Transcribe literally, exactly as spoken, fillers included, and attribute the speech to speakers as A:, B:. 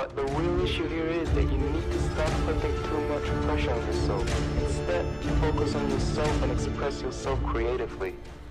A: But the real issue here is that you need to stop putting too much pressure on yourself. Instead, focus on yourself and express yourself creatively.